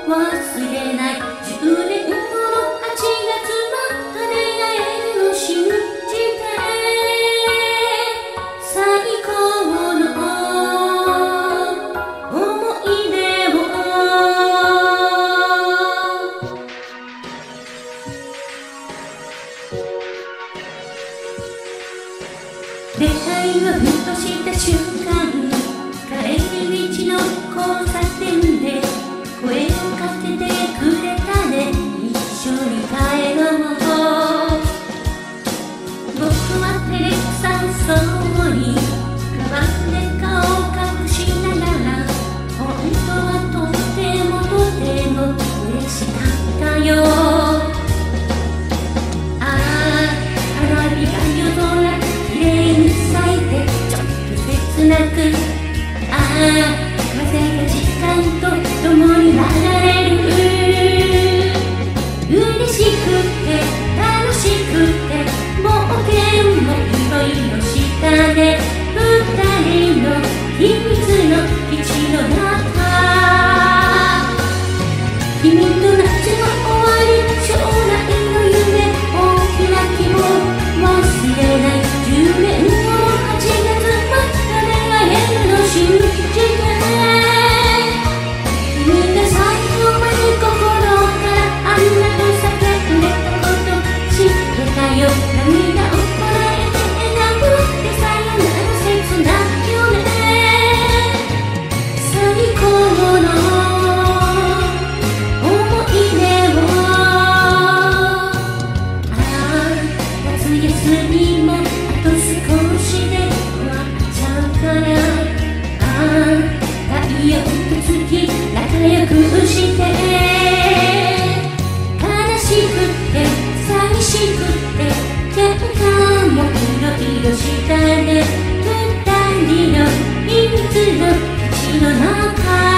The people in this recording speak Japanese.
忘れない10年後の8月また出会えるの信じて最高の思い出を出会いはふとした瞬間帰り道の交差点で声をかけてくれたね一緒に帰ろう僕は照れくさそうにカバンで顔を隠しながら本当はとっても嬉しかったよああ花火が夜空きれいに咲いてちょっと切なくああ風が時間と共に流れる嬉しくて楽しくて冒険もいろいろしたね二人の秘密の基地の中君と夏の終わり将来の夢大きな希望忘れない10年後の8月また出会えるの信じて涙をこらえて笑顔でさよなら切なよね最高の思い出をああ夏休みもあと少しで終わっちゃうからああ太陽と月仲良くして悲しくて寂しくて喧嘩もいろいろしたね二人の秘密の基地の中